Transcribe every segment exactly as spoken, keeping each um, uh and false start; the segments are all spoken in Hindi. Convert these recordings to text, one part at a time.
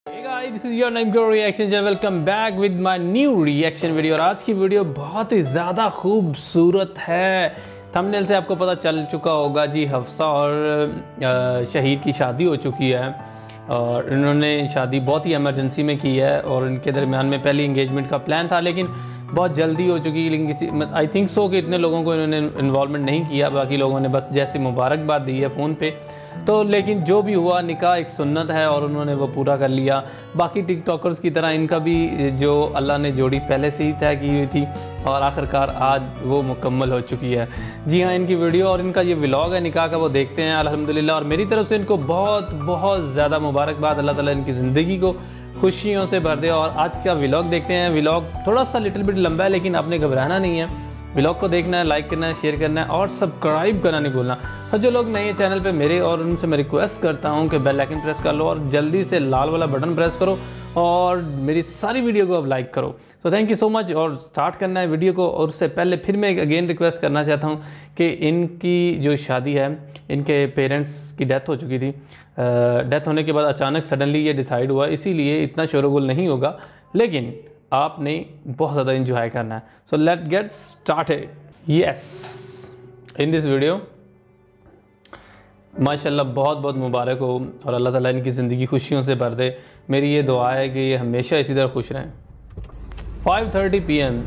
Hey guys, this is your Naimco reaction channel. Welcome back with my new reaction video. और आज की वीडियो बहुत ही ज़्यादा खूबसूरत है। थंबनेल से आपको पता चल चुका होगा जी, हफ्सा और शहीर की शादी हो चुकी है और इन्होंने शादी बहुत ही इमरजेंसी में की है और इनके दरमियान में पहली इंगेजमेंट का प्लान था, लेकिन बहुत जल्दी हो चुकी है। लेकिन किसी आई थिंक सो कि इतने लोगों को इन्होंने इन्वॉल्वमेंट नहीं किया, बाकी लोगों ने बस जैसे मुबारकबाद दी है फ़ोन पे। तो लेकिन जो भी हुआ, निकाह एक सुन्नत है और उन्होंने वो पूरा कर लिया। बाकी टिकटॉकर्स की तरह इनका भी जो अल्लाह ने जोड़ी पहले से ही तय की हुई थी और आखिरकार आज वो मुकम्मल हो चुकी है। जी हाँ, इनकी वीडियो और इनका ये व्लॉग है निकाह का, वो देखते हैं अल्हम्दुलिल्लाह। और मेरी तरफ से इनको बहुत बहुत ज़्यादा मुबारकबाद। अल्लाह ताला इनकी ज़िंदगी को खुशियों से भर दे। और आज का व्लॉग देखते हैं। व्लॉग थोड़ा सा लिटिल बिट लंबा है, लेकिन आपने घबराना नहीं है। व्लॉग को देखना है, लाइक करना है, शेयर करना है और सब्सक्राइब करना नहीं भूलना। तो जो लोग नए चैनल पे मेरे और उनसे मैं रिक्वेस्ट करता हूँ कि बेल आइकन प्रेस कर लो और जल्दी से लाल वाला बटन प्रेस करो और मेरी सारी वीडियो को अब लाइक करो। तो थैंक यू सो मच। और स्टार्ट करना है वीडियो को। और उससे पहले फिर मैं एक अगेन रिक्वेस्ट करना चाहता हूँ कि इनकी जो शादी है, इनके पेरेंट्स की डेथ हो चुकी थी। डेथ होने के बाद अचानक सडनली ये डिसाइड हुआ, इसीलिए इतना शोरगुल नहीं होगा, लेकिन आपने बहुत ज़्यादा इंजॉय करना है। So let get started. Yes, in this video माशाल्लाह बहुत बहुत मुबारक हो और अल्लाह ताला इनकी ज़िंदगी खुशियों से भर दे। मेरी ये दुआ है कि ये हमेशा इसी तरह खुश रहें। Five thirty p m.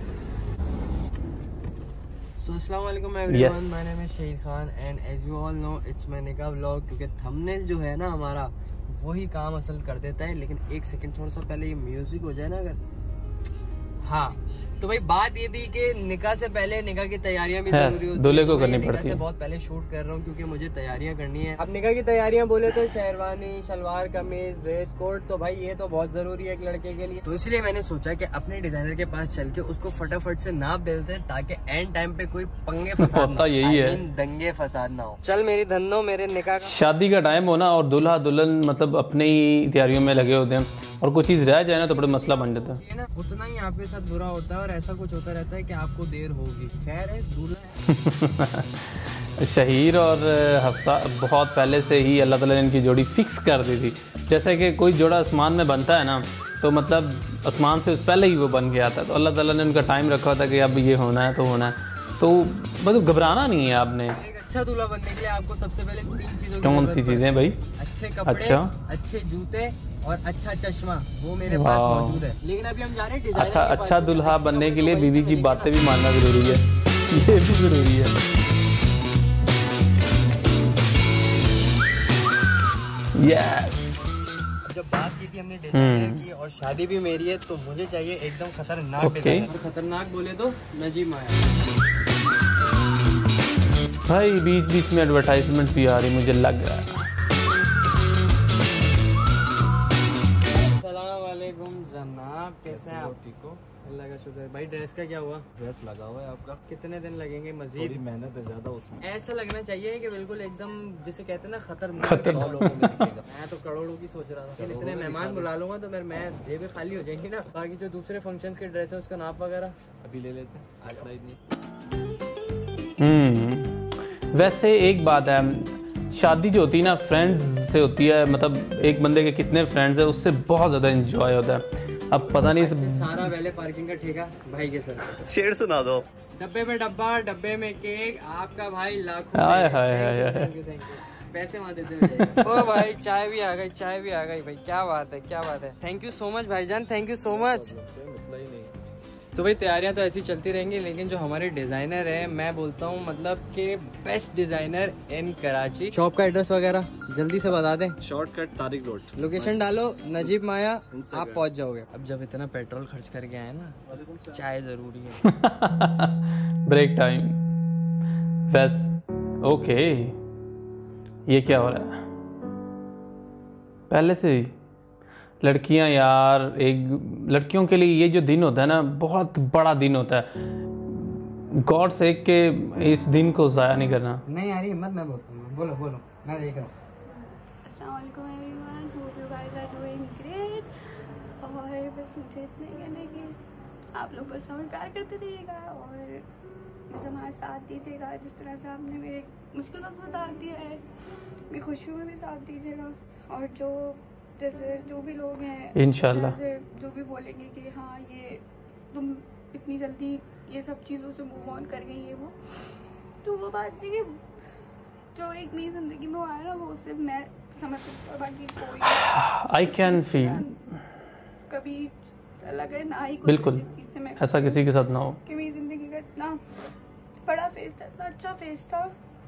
So अस्सलाम वालेकुम everyone, my name is Shahid Khan and as you all know it's my निकाह व्लॉग। क्योंकि थंबनेल जो है ना हमारा वही काम असल कर देता है। लेकिन एक सेकंड थोड़ा सा पहले ये म्यूजिक हो जाए ना अगर, हाँ। तो भाई बात ये थी कि निकाह से पहले निकाह की तैयारियां भी जरूरी होती है, दूल्हे को तो करनी निकाह पड़ती से है। बहुत पहले शूट कर रहा हूँ क्योंकि मुझे तैयारियां करनी है। अब निकाह की तैयारियां बोले तो शेरवानी, शलवार कमीज, ड्रेस कोड, तो भाई ये तो बहुत जरूरी है एक लड़के के लिए। तो इसलिए मैंने सोचा कि अपने डिजाइनर के पास चल के उसको फटाफट से नाप दे देते हैं ताकि एंड टाइम पे कोई पंगे फसाद ना हो, यही है, दंगे फसाद ना हो। चल मेरी धन्नो, मेरे निकाह का शादी का टाइम होना और दूल्हा दुल्हन मतलब अपने ही तैयारियों में लगे होते हैं और कोई चीज़ रह जाए ना तो बड़ा मसला बन जाता है। ये ना उतना ही आपके साथ बुरा होता है और ऐसा कुछ होता रहता है कि आपको देर होगी। खैर है, दूल्हा है। शहीर और हफ्सा बहुत पहले से ही अल्लाह ताला ने इनकी जोड़ी फिक्स कर दी थी। जैसे कि कोई जोड़ा आसमान में बनता है ना, तो मतलब आसमान से पहले ही वो बन गया था। तो अल्लाह ताला ने उनका टाइम रखा था कि अब ये होना है तो होना है। तो मतलब घबराना नहीं है आपने। एक अच्छा दूल्हा बनने के लिए आपको सबसे पहले तीन चीजों की कौन जरूरत सी पड़ती है। चीज़ें भाई? अच्छे कपड़े, अच्छा, अच्छे जूते और अच्छा चश्मा, वो मेरे पास मौजूद है। लेकिन अभी हम जा रहे हैं डिजाइनर अच्छा के पास। अच्छा दूल्हा बनने के लिए बीवी की बातें भी मानना ज़रूरी है, ये भी ज़रूरी है। यस। जब बात की थी हमने डिजाइनर की और शादी भी मेरी है, तो मुझे चाहिए एकदम खतरनाक Okay. डिजाइनर। खतरनाक बोले तो नजीब माया। भाई बीच बीच में एडवर्टाइजमेंट भी आ रही, मुझे लग रहा है। अस्सलाम वालेकुम जनाब, कैसे हैं आप? ठीक हो? अल्लाह का शुक्र। भाई ड्रेस का क्या हुआ? ड्रेस लगा हुआ है आपका। कितने दिन लगेंगे मजीद? थोड़ी मेहनत है ज्यादा उसमें। ऐसा लगना चाहिए कि बिल्कुल एकदम जिसे कहते हैं ना खतरनाक। खतरनाक। सौ लोगों में दिखेगा। मैं तो करोड़ों की सोच रहा था। इतने मेहमान बुला लूंगा तो मेरे मैं जेबें खाली हो जाएंगी ना। बाकी जो दूसरे फंक्शंस के ड्रेस है उसका नाप वगैरह अभी ले लेते हैं, आज नहीं। हम्म वैसे एक बात है, शादी जो होती है ना फ्रेंड्स से होती है। मतलब एक बंदे के कितने फ्रेंड्स है उससे बहुत ज़्यादा इंजॉय होता है। अब पता नहीं से सारा वैले पार्किंग का ठेका भाई के सर। शेर सुना दो। डब्बे में डब्बा, डब्बे में केक, आपका भाई लाखों। Hi hi hi hi. Thank you, thank you. पैसे वहाँ देते ओ भाई, चाय भी आ गई, चाय भी आ गई भाई। क्या बात है, क्या बात है। थैंक यू सो मच भाईजान, थैंक यू सो मच। मसला ही नहीं। तो भाई तैयारियां तो ऐसी चलती रहेंगी, लेकिन जो हमारे डिजाइनर है, मैं बोलता हूँ मतलब कि best designer in Karachi. Shop का एड्रेस वगैरह जल्दी से बता दें। शॉर्टकट तारिक रोड, लोकेशन डालो नजीब माया, आप पहुंच जाओगे। अब जब इतना पेट्रोल खर्च करके आए ना, चाय जरूरी है। Break time. बस ओके, ये क्या हो रहा है पहले से ही? लड़कियां यार, एक लड़कियों के लिए ये जो दिन होता है ना, बहुत बड़ा दिन होता है। गॉड से के इस दिन को ज़ाया नहीं करना। नहीं यार हिम्मत, मैं बोलता हूँ। बोलो बोलो, मैं देख रहा हूँ। अस्सलामुअलैकुम everyone, hope you guys are doing great. और बस मुझे इतना ही कहना है कि आप लोग बस हमें प्यार करते रहिएगा और बस हमारा साथ दीजिएगा। जिस तरह से आपने मेरे मुश्किल वक्त में साथ दिया है, मेरी खुशियों में भी साथ दीजिएगा। और जो जैसे जो भी लोग हैं इंशाल्लाह जैसे जो भी बोलेंगे कि हाँ ये तुम इतनी जल्दी ये सब चीज़ों से मूव ऑन कर गई है वो, तो वो बात नहीं कि जो एक नई जिंदगी में आया ना वो सिर्फ मैं समझ सकती हूँ, बाकी कोई आई कैन फील कभी अलग है ना ही कुछ बिल्कुल जिस चीज़ से मैं ऐसा किसी के साथ ना हो कि मेरी जिंदगी का इतना बड़ा फेस था, इतना अच्छा फेस था,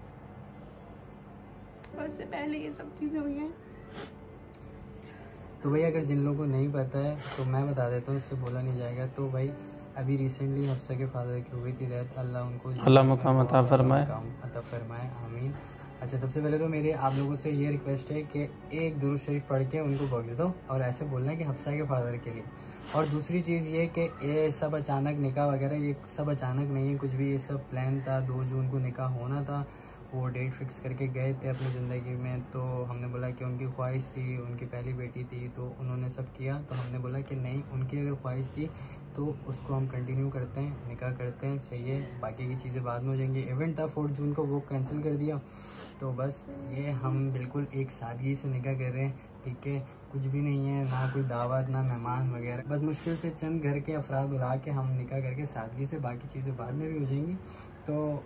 बस से पहले ये सब चीज़ें हुई हैं। तो भाई अगर जिन लोगों को नहीं पता है तो मैं बता देता हूँ, इससे बोला नहीं जाएगा। तो भाई अभी रिसेंटली हफ्सा के फादर की हुई थी डेथ, अल्लाह उनको अल्लाह मुकाम अता फरमाए अता फरमाए, आमीन। अच्छा, सबसे पहले तो मेरे आप लोगों से ये रिक्वेस्ट है कि एक दुरूद शरीफ पढ़ के उनको बख्श दो और ऐसे बोलना है कि हफ्सा के फादर के लिए। और दूसरी चीज़ ये कि ये सब अचानक निकाह वगैरह ये सब अचानक नहीं है कुछ भी, ये सब प्लान था। दो जून को निकाह होना था, वो डेट फिक्स करके गए थे अपनी ज़िंदगी में। तो हमने बोला कि उनकी ख्वाहिश थी, उनकी पहली बेटी थी, तो उन्होंने सब किया। तो हमने बोला कि नहीं, उनकी अगर ख्वाहिश थी तो उसको हम कंटिन्यू करते हैं, निकाह करते हैं, सही है। बाकी की चीज़ें बाद में हो जाएंगी। इवेंट था फोर्थ जून को, वो कैंसिल कर दिया। तो बस ये हम बिल्कुल एक सादगी से निकाह कर रहे हैं, ठीक है। कुछ भी नहीं है, ना कोई दावत ना मेहमान वगैरह, बस मुश्किल से चंद घर के अफराद बुला के हम निकाह करके सादगी से, बाकी चीज़ें बाद में भी हो जाएंगी। तो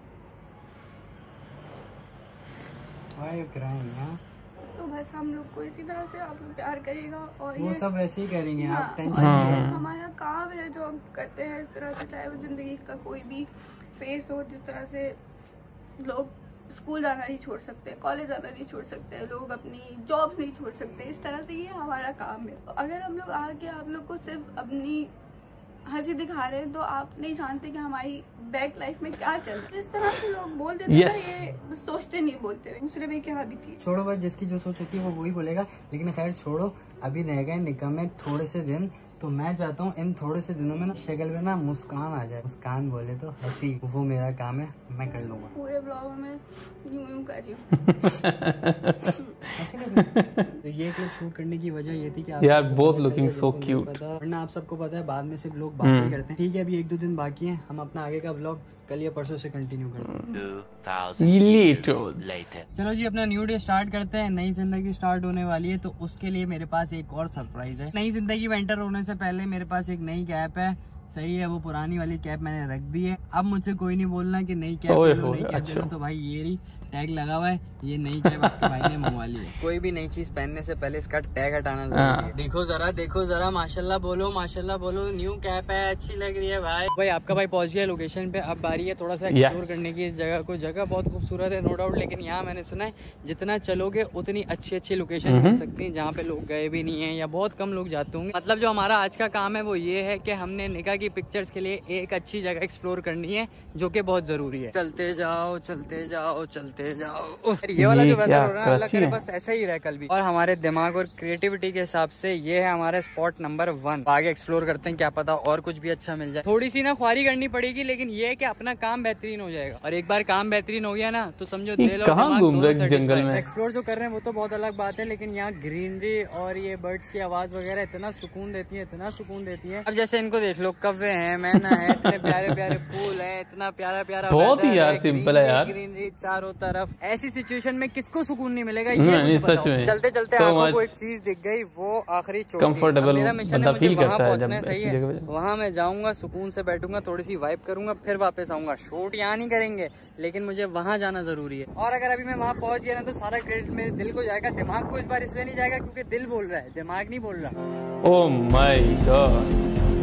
यहाँ तो बस हम लोग को इसी तरह से आप लोग प्यार करेगा और वो ये सब ऐसे ही करेंगे, हाँ, आप टेंशन और नहीं ये लें। हमारा काम है जो हम करते हैं इस तरह से, चाहे वो जिंदगी का कोई भी फेस हो, जिस तरह से लोग स्कूल जाना नहीं छोड़ सकते, कॉलेज जाना नहीं छोड़ सकते, लोग अपनी जॉब नहीं छोड़ सकते, इस तरह से ये हमारा काम है। अगर हम लोग आके आप लोग को सिर्फ अपनी हंसी दिखा रहे हैं तो आप नहीं जानते कि हमारी बैक लाइफ में क्या चल रहा है। इस तरह से लोग बोल देते yes. हैं, ये सोचते नहीं बोलते दूसरे में क्या भी थी। छोड़ो बस, जिसकी जो सोच होती है वो वही बोलेगा। लेकिन खैर छोड़ो, अभी रह गए निकाह में थोड़े से दिन। तो मैं चाहता हूँ इन थोड़े से दिनों में ना शक्ल में ना मुस्कान आ जाए। मुस्कान बोले तो हंसी, वो मेरा काम है, मैं कर लूंगा। पूरे ब्लॉग में यूं यूं कर रही हूँ। तो ये क्लिप शूट करने की वजह ये थी कि आप यार सबको बोथ पता लुकिंग चले, सो जिनको क्यूट। नहीं पता, वरना आप सबको पता है बाद में सिर्फ लोग बातें करते हैं। ठीक है, अभी एक दो दिन बाकी हैं, हम अपना आगे का व्लॉग कल या परसों से कंटिन्यू करते हैं। चलो जी, अपना न्यू डे स्टार्ट करते हैं। नई जिंदगी स्टार्ट होने वाली है, तो उसके लिए मेरे पास एक और सरप्राइज है। नई जिंदगी में एंटर होने से पहले मेरे पास एक नई कैप है, सही है। वो पुरानी वाली कैप मैंने रख दी है। अब मुझे कोई नहीं बोलना कि नई कैप ओए ले लो, होए, नई कैप अच्छा। ले लो। तो भाई ये रही, टैग लगा हुआ है, ये नई कैप आपके भाई ने मंगवा ली है। कोई भी नई चीज पहनने से पहले इसका टैग हटाना जरूरी है। देखो जरा, देखो जरा, माशाल्लाह बोलो, माशाल्लाह बोलो। न्यू कैप है, अच्छी लग रही है भाई। भाई आपका भाई पहुंच गया लोकेशन पे। अब बारी है थोड़ा सा एक्सप्लोर करने की इस जगह को। जगह बहुत खूबसूरत है नो डाउट, लेकिन यहाँ मैंने सुना है जितना चलोगे उतनी अच्छी अच्छी लोकेशन मिल सकती है जहाँ पे लोग गए भी नहीं है या बहुत कम लोग जाते होंगे। मतलब जो हमारा आज का काम है वो ये है कि हमने निकाह की पिक्चर्स के लिए एक अच्छी जगह एक्सप्लोर करनी है, जो कि बहुत जरूरी है। चलते जाओ, चलते जाओ, चलते जाओ। ये वाला जो वेदर हो रहा है, अल्लाह करे बस ऐसा ही रहे कल भी। और हमारे दिमाग और क्रिएटिविटी के हिसाब से ये है हमारा स्पॉट नंबर वन। आगे एक्सप्लोर करते हैं, क्या पता और कुछ भी अच्छा मिल जाए। थोड़ी सी ना ख्वारी करनी पड़ेगी, लेकिन ये है कि अपना काम बेहतरीन हो जाएगा। और एक बार काम बेहतरीन हो गया ना तो समझो दिल और कहाँ दिमाग घूम दोनों रहे जंगल satisfied। में? एक्सप्लोर जो कर रहे हैं वो तो बहुत अलग बात है, लेकिन यहाँ ग्रीनरी और ये बर्ड्स की आवाज वगैरह इतना सुकून देती है, इतना सुकून देती है। अब जैसे इनको देख लो, कव्वे हैं, मैना है, इतने प्यारे प्यारे फूल है, इतना प्यारा प्यारा बहुत ही यार सिंपल है यार। ग्रीनरी चारों तरफ। ऐसी सिचुएशन में किसको सुकून नहीं मिलेगा? नहीं, ये नहीं, मुझे सच बताओ। में चलते चलते so आंखों को much एक चीज दिख गई, वो आखिरी चोटी। कंफर्टेबल मेरा मिशन है, बंदा मुझे फील वहाँ करता है पहुंचना है, जब सही ऐसी है। जगह पे। वहाँ मैं जाऊंगा, सुकून से बैठूंगा, थोड़ी सी वाइब करूंगा, फिर वापस आऊंगा। शूट यहाँ नहीं करेंगे, लेकिन मुझे वहाँ जाना जरूरी है। और अगर अभी मैं वहाँ पहुंच गया ना तो सारा क्रेडिट मेरे दिल को जाएगा। दिमाग को इस बार इसलिए नहीं जाएगा क्योंकि दिल बोल रहा है, दिमाग नहीं बोल रहा। ओह माय गॉड,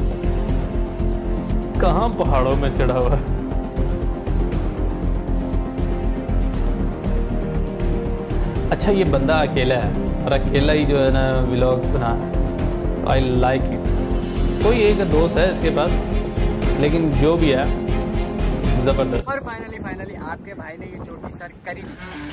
कहाँ पहाड़ों में चढ़ा हुआ है? अच्छा, ये बंदा अकेला है और अकेला ही जो है ना व्लॉग्स बना। I like it. कोई एक दोस्त है इसके पास, लेकिन जो भी है जबरदस्त। और फाइनली फाइनली आपके भाई ने ये चोटी सर करी।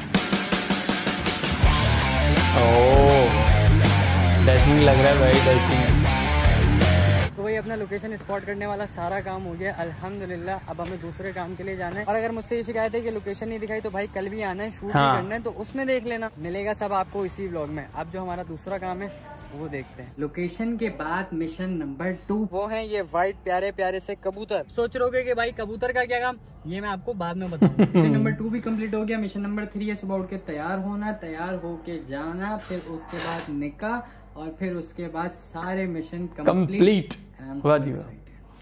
ओह, डैशिंग लग रहा है भाई, डैशिंग। तो वही अपना लोकेशन स्पॉट करने वाला सारा काम हो गया अल्हम्दुलिल्लाह। अब हमें दूसरे काम के लिए जाना है। और अगर मुझसे ये शिकायत है कि लोकेशन नहीं दिखाई, तो भाई कल भी आना है, शूट हाँ। भी करना है, तो उसमें देख लेना, मिलेगा सब आपको इसी व्लॉग में। अब जो हमारा दूसरा काम है वो देखते हैं। लोकेशन के बाद मिशन नंबर टू, वो है ये व्हाइट प्यारे प्यारे से कबूतर। सोच रहे कि भाई कबूतर का क्या काम, ये मैं आपको बाद में बताऊंगा। मिशन नंबर टू भी कंप्लीट हो गया। मिशन नंबर थ्री है सुबह उठ के तैयार होना, तैयार होके जाना, फिर उसके बाद निकाह, और फिर उसके बाद सारे मिशन कंप्लीट। वाह जी वाह,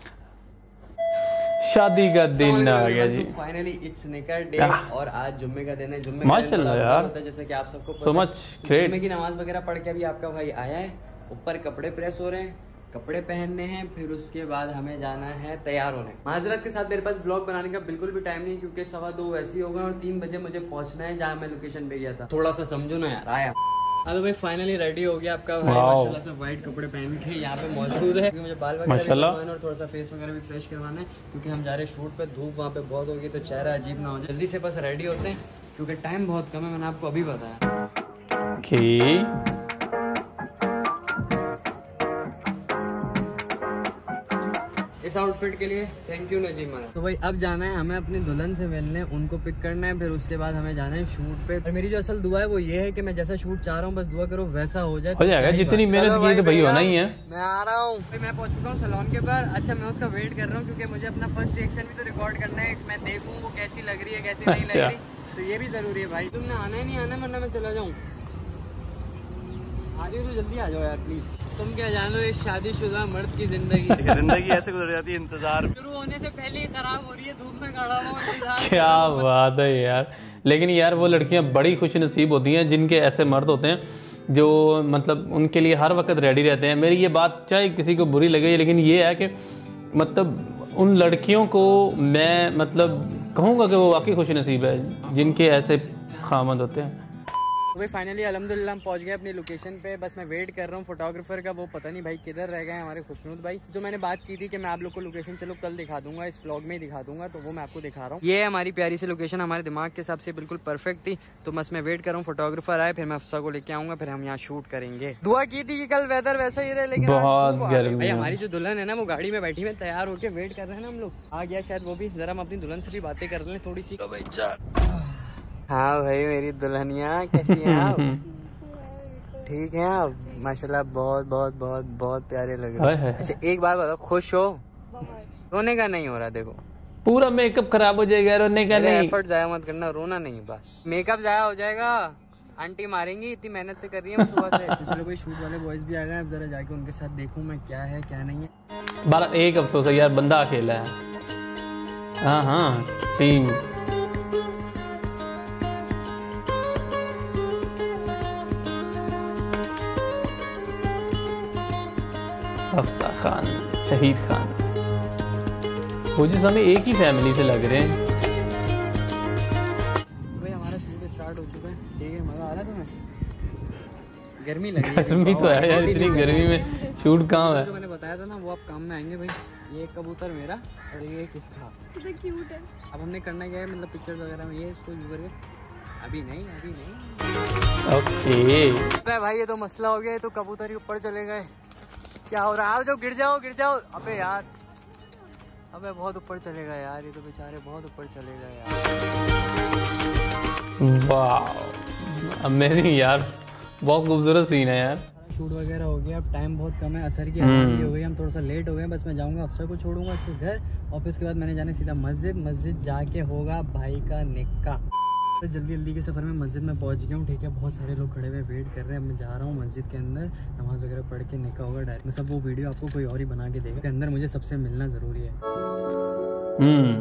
शादी का दिन आ गया जी। फाइनली इट्स निकल डे और आज जुम्मे का दिन है। जुम्मे माशाल्लाह यार, जैसे कि आप सबको सो मच ग्रेट। जुम्मे की नमाज वगैरह पढ़ के अभी आपका भाई आया है, ऊपर कपड़े प्रेस हो रहे हैं, कपड़े पहनने हैं, फिर उसके बाद हमें जाना है तैयार होने। माजरत के साथ मेरे पास ब्लॉग बनाने का बिल्कुल भी टाइम नहीं, क्योंकि सवा दो वैसे ही हो गए और तीन बजे मुझे पहुंचना है जहाँ मैं लोकेशन पे गया था। थोड़ा सा समझो ना यार, आया। हाँ तो भाई फाइनली रेडी हो गया आपका भाई माशाल्लाह से, व्हाइट कपड़े पहन के यहाँ पे मौजूद है। मुझे बाल वगैरह करवाना और थोड़ा सा फेस वगैरह भी फ्रेश करवाना है, क्योंकि हम जा रहे हैं शूट पे। धूप वहाँ पे बहुत होगी तो चेहरा अजीब ना हो जाए। जल्दी से बस रेडी होते हैं क्योंकि टाइम बहुत कम है, मैंने आपको अभी बताया। okay. इस आउटफिट के लिए थैंक यू नजीमा। तो भाई अब जाना है हमें अपनी दुल्हन से मिलने, उनको पिक करना है, फिर उसके बाद हमें जाना है शूट पे। और मेरी जो असल दुआ है वो ये है कि मैं जैसा शूट चाह रहा हूँ बस दुआ करो वैसा हो जाए। हो जाएगा, जितनी मेहनत की तो भाई होना ही है। मैं आ रहा हूँ, मैं पहुंच चुका हूँ सैलून के पास। अच्छा मैं उसका वेट कर रहा हूँ क्योंकि मुझे अपना फर्स्ट रिएक्शन भी तो रिकॉर्ड करना है। मैं देखूँ वो कैसी लग रही है कैसी नहीं लग रही, तो ये भी जरूरी है भाई। तुमने आना ही नहीं आना, वरना मैं चला जाऊँ। आ रही हो तो जल्दी आ जाओ यार प्लीज। तुम क्या जानो इस शादीशुदा मर्द की जिंदगी जिंदगी ऐसे गुजर जाती है, इंतजार शुरू होने से पहले ही खराब हो रही है। धूप में खड़ा हूँ। क्या बात है यार। लेकिन यार वो लड़कियां बड़ी खुश नसीब होती हैं जिनके ऐसे मर्द होते हैं जो मतलब उनके लिए हर वक्त रेडी रहते हैं। मेरी ये बात चाहे किसी को बुरी लगे, लेकिन ये है कि मतलब उन लड़कियों को मैं मतलब कहूँगा कि वो वाकई खुश नसीब है जिनके ऐसे खामद होते हैं। तो भाई फाइनली अल्हम्दुलिल्लाह हम पहुंच गए अपनी लोकेशन पे। बस मैं वेट कर रहा हूँ फोटोग्राफर का, वो पता नहीं भाई किधर रह गए हमारे खुशनूद भाई। जो मैंने बात की थी कि मैं आप लोग को लोकेशन चलो कल दिखा दूंगा, इस व्लॉग में ही दिखा दूंगा, तो वो मैं आपको दिखा रहा हूँ। ये है हमारी प्यारी सी लोकेशन, हमारे दिमाग के हिसाब से बिल्कुल परफेक्ट थी। तो बस मैं वेट कर रहा हूँ फोटोग्राफर आए, फिर मैं अफसा को लेके आऊंगा, फिर हम यहाँ शूट करेंगे। दुआ की थी कि कल वेदर वैसा ही रहे, लेकिन बहुत गर्मी भाई हमारी जो दुल्हन है ना वो गाड़ी में बैठी में तैयार होकर वेट कर रहे हैं ना हम लोग। आ गया शायद वो भी, जरा हम अपनी दुल्हन से भी बातें कर लें थोड़ी सी। हाँ भाई मेरी दुल्हनिया कैसी है आप? ठीक है आप माशाल्लाह, बहुत बहुत बहुत बहुत प्यारे लग रहे हैं। अच्छा एक बात बताओ, खुश हो? रोने का नहीं हो रहा, देखो पूरा मेकअप खराब हो जाएगा, रोने का नहीं। एफर्ट जाया मत करना, रोना नहीं, बस मेकअप जाया हो जाएगा। आंटी मारेंगी, इतनी मेहनत से कर रही है सुबह से। चलो कोई शूट वाले बॉयज भी आ गए, अब जरा जाके उनके साथ देखूं मैं क्या है क्या नहीं है। बारह एक अफसोस है यार, बंदा अकेला है। हाँ हाँ टीम अफसा खान, शहीद खान, वो जिस हमें एक ही फैमिली से लग रहे हैं। भाई हमारा शूट स्टार्ट हो चुका है, ठीक है। मजा आ रहा है तुम्हें? गर्मी लगी है। गर्मी तो है यार, इतनी गर्मी में शूट कहाँ है? जो मैंने बताया था ना वो अब काम में आएंगे भाई। ये कबूतर मेरा और ये किसका, क्यूट है। अब हमने करना क्या है, मतलब पिक्चर्स वगैरह में ये इसको यूज करके। अभी नहीं अभी नहीं ओके भाई, ये तो मसला हो गया है। तो कबूतर ही ऊपर चले गए, क्या हो रहा है? जो गिर जाओ गिर जाओ। अबे यार, अबे बहुत ऊपर चलेगा यार, ये तो बेचारे बहुत ऊपर चले गए यार। वाह अमेजिंग यार, बहुत खूबसूरत सीन है यार। शूट वगैरह हो गया, अब टाइम बहुत कम है, असर की अजान भी हो गई, हम थोड़ा सा लेट हो गए। बस मैं जाऊंगा अफसर को छोड़ूंगा उसके घर, और फिर उसके बाद मैंने जाने सीधा मस्जिद। मस्जिद जाके होगा भाई का निकाह। तो जल्दी जल्दी के सफ़र में मस्जिद में पहुंच गया हूँ, ठीक है। बहुत सारे लोग खड़े हुए वेट कर रहे हैं। अब मैं जा रहा हूँ मस्जिद के अंदर, नमाज वगैरह पढ़ के निकाह होगा डायरेक्ट। मैं सब वो वीडियो आपको कोई और ही बना के देगा। अंदर मुझे सबसे मिलना ज़रूरी है। हम्म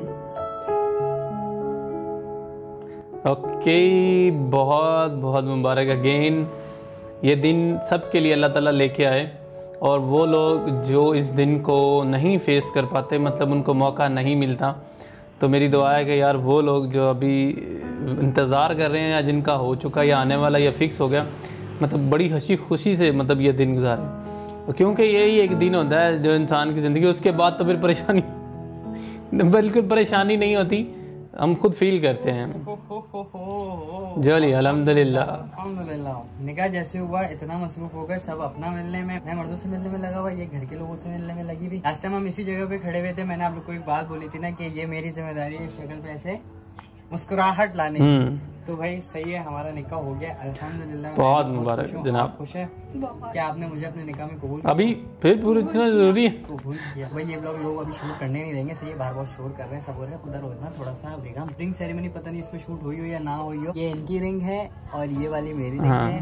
ओके, बहुत बहुत मुबारक अगेन। ये दिन सबके लिए अल्लाह ताला लेके आए, और वो लोग जो इस दिन को नहीं फेस कर पाते, मतलब उनको मौका नहीं मिलता, तो मेरी दुआ है कि यार वो लोग जो अभी इंतज़ार कर रहे हैं या जिनका हो चुका या आने वाला या फिक्स हो गया, मतलब बड़ी हंसी खुशी से मतलब ये दिन गुजारें, क्योंकि यही एक दिन होता है जो इंसान की ज़िंदगी। उसके बाद तो फिर परेशानी बिल्कुल परेशानी नहीं होती, हम खुद फील करते हैं। जोली अल्हम्दुलिल्लाह अल्हम्दुलिल्लाह। निकाह जैसे हुआ इतना मसरूफ हो गए सब अपना मिलने में, मैं मर्दों से मिलने में लगा हुआ, ये घर के लोगों से मिलने में लगी थी। लास्ट टाइम हम इसी जगह पे खड़े हुए थे, मैंने आप लोग को एक बात बोली थी ना कि ये मेरी जिम्मेदारी है शक्ल पे ऐसे मुस्कुराहट लाने की। तो भाई सही है, हमारा निकाह हो गया अल्हम्दुलिल्लाह। बहुत मुबारक जनाब। खुश है क्या आपने मुझे अपने निकाह में कबूल? अभी फिर पूरी इतना जरूरी है कबूल किया भाई। ये लोग लोग अभी शूट करने नहीं देंगे, सही है, बार बार शोर कर रहे हैं सब, हो रहे हैं खुदा रोजना थोड़ा सा बेगम। रिंग सेरेमनी पता नहीं इसमें शूट हुई हो या ना हुई हो। ये इनकी रिंग है और ये वाली मेरी रिंग है,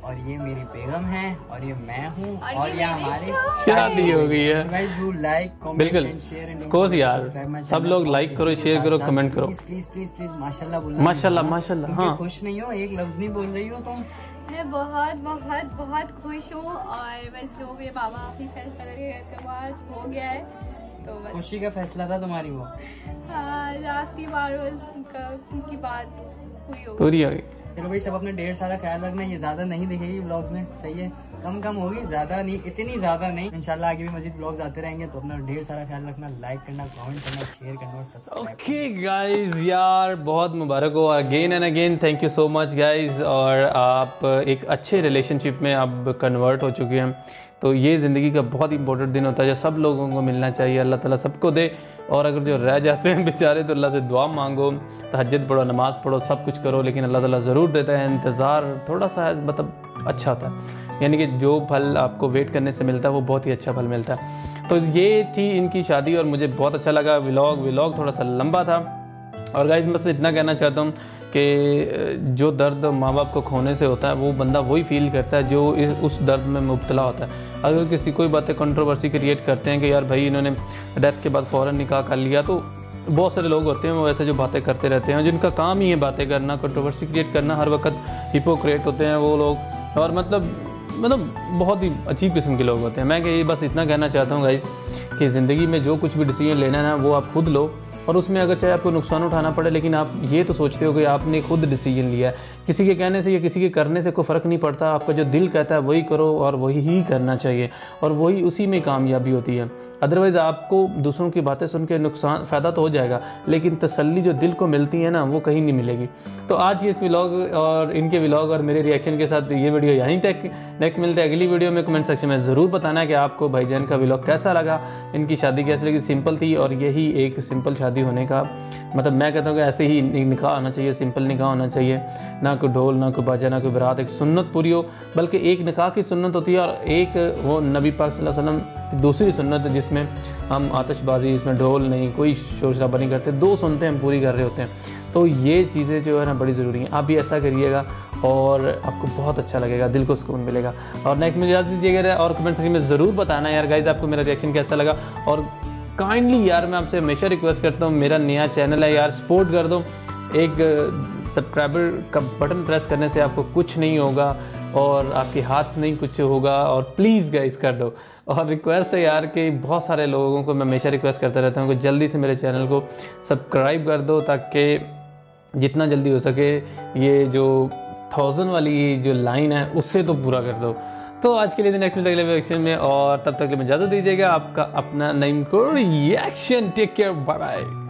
और ये मेरी बेगम है और ये मैं हूँ और और ये ये मेरी हमारी शादी हो गई है। बिल्कुल कोर्स यार, सब लोग लाइक करो, शेयर करो, कमेंट करो। प्लीज प्लीज प्लीज माशाल्लाह बोलना। माशाल्लाह माशाल्लाह। हाँ, खुश नहीं हो, एक लफ्ज नहीं बोल रही हो तुम। मैं बहुत बहुत बहुत खुश हूँ और बस जो भी पापा अपनी फैसला करके गए थे वो आज हो गया है, तो बस खुशी का फैसला था तुम्हारी वो। हाँ, आखिरी बार बस उनका उनकी बात हुई हो। पूरी हो गई। चलो भाई, सब अपने ढेर सारा ख्याल रखना। ये ज्यादा नहीं दिखेगी ब्लॉग्स में, सही है, कम कम होगी, ज्यादा नहीं, इतनी ज्यादा नहीं। इंशाल्लाह आगे भी मजीद ब्लॉग्स आते रहेंगे, तो अपना ढेर सारा ख्याल रखना। लाइक करना, कमेंट करना, शेयर करना और सब्सक्राइब। ओके गाइज, यार बहुत मुबारक हो again and again, thank you so much guys. और आप एक अच्छे रिलेशनशिप में अब कन्वर्ट हो चुके हैं, तो ये ज़िंदगी का बहुत इंपॉर्टेंट दिन होता है जो सब लोगों को मिलना चाहिए। अल्लाह ताला सबको दे, और अगर जो रह जाते हैं बेचारे तो अल्लाह से दुआ मांगो, तहज्जुद पढ़ो, नमाज़ पढ़ो, सब कुछ करो, लेकिन अल्लाह ताला ज़रूर देता है। इंतज़ार थोड़ा सा मतलब अच्छा होता है, यानी कि जो फल आपको वेट करने से मिलता है वो बहुत ही अच्छा फल मिलता है। तो ये थी इनकी शादी और मुझे बहुत अच्छा लगा। व्लॉग व्लॉग थोड़ा सा लंबा था, और गाइस बस मैं इतना कहना चाहता हूँ कि जो दर्द माँ बाप को खोने से होता है वो बंदा वही फील करता है जो इस उस दर्द में मुब्तला होता है। अगर किसी कोई बातें कंट्रोवर्सी क्रिएट करते हैं कि यार भाई इन्होंने डेथ के बाद फ़ौरन निकाह कर लिया, तो बहुत सारे लोग होते हैं वो ऐसे जो बातें करते रहते हैं, जिनका काम ही है बातें करना, कंट्रोवर्सी क्रिएट करना, हर वक्त हिपोक्रेट होते हैं वो लोग, और मतलब मतलब बहुत ही अजीब किस्म के लोग होते हैं। मैं कि बस इतना कहना चाहता हूँ गाइस कि ज़िंदगी में जो कुछ भी डिसीजन लेना है ना वो आप खुद लो, और उसमें अगर चाहे आपको नुकसान उठाना पड़े, लेकिन आप ये तो सोचते हो कि आपने खुद डिसीजन लिया है। किसी के कहने से या किसी के करने से कोई फ़र्क नहीं पड़ता, आपका जो दिल कहता है वही करो और वही ही करना चाहिए, और वही उसी में कामयाबी होती है। अदरवाइज़ आपको दूसरों की बातें सुन के नुकसान फ़ायदा तो हो जाएगा, लेकिन तसल्ली जो दिल को मिलती है ना वो कहीं नहीं मिलेगी। तो आज ये इस व्लॉग और इनके व्लॉग और मेरे रिएक्शन के साथ ये वीडियो यहीं तक। नेक्स्ट मिलते हैं अगली वीडियो में। कमेंट सेक्शन में ज़रूर बताना है कि आपको भाईजान का व्लॉग कैसा लगा, इनकी शादी कैसी लगी। सिंपल थी, और यही एक सिंपल शादी होने का मतलब मैं कहता हूँ कि ऐसे ही निकाह होना चाहिए, सिंपल निकाह होना चाहिए, ना कोई ढोल, ना कोई बाजा, ना कोई बारात। एक सुन्नत पूरी हो, बल्कि एक निकाह की सुन्नत होती है और एक वो नबी पाक सल्लल्लाहु अलैहि वसल्लम की दूसरी सुन्नत है जिसमें हम आतिशबाजी, इसमें ढोल नहीं, कोई शोर शराबा नहीं करते, दो सुनते हम पूरी कर रहे होते हैं। तो ये चीज़ें जो है ना बड़ी ज़रूरी हैं। आप भी ऐसा करिएगा और आपको बहुत अच्छा लगेगा, दिल को सुकून मिलेगा। और नेक्स्ट में याद दीजिएगा और कमेंट सेक्शन में ज़रूर बताना यार गाइज आपको मेरा रिएक्शन कैसा लगा। और काइंडली यार मैं आपसे हमेशा रिक्वेस्ट करता हूँ, मेरा नया चैनल है यार, सपोर्ट कर दो। एक सब्सक्राइबर का बटन प्रेस करने से आपको कुछ नहीं होगा और आपके हाथ नहीं कुछ होगा, और प्लीज़ गाइस कर दो। और रिक्वेस्ट है यार कि बहुत सारे लोगों को मैं हमेशा रिक्वेस्ट करता रहता हूँ कि जल्दी से मेरे चैनल को सब्सक्राइब कर दो, ताकि जितना जल्दी हो सके ये जो थाउजेंड वाली जो लाइन है उससे तो पूरा कर दो। तो आज के लिए नेक्स्ट मिलते अगले रिएक्शन में, और तब तक के लिए इजाज़त दीजिएगा। आपका अपना नईम को reaction. Take care, bye bye.